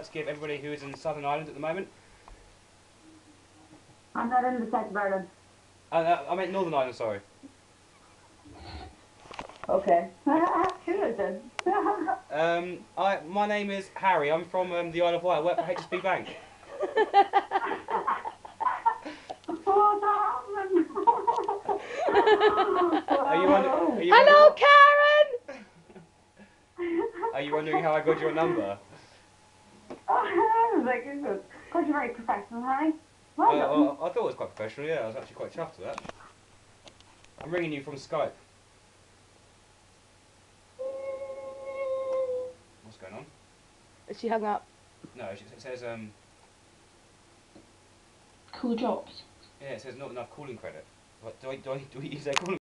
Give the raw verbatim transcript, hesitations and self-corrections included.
Let's give everybody who is in Southern Ireland at the moment. I'm not in the south of Ireland. Uh, uh, I meant Northern Ireland, sorry. Okay. Who is it? Um, I, my name is Harry. I'm from um, the Isle of Wight. I work for H S B Bank. Are you wondering? Are you Hello, wondering, Karen! are you wondering how I got your number? I was like, this is quite very professional, Harry. Well Uh, done. well, I thought it was quite professional. Yeah, I was actually quite chuffed with that. I'm ringing you from Skype. What's going on? She hung up. No, it says um. Cool drops. Yeah, it says not enough calling credit. What, do I do I do I use that calling?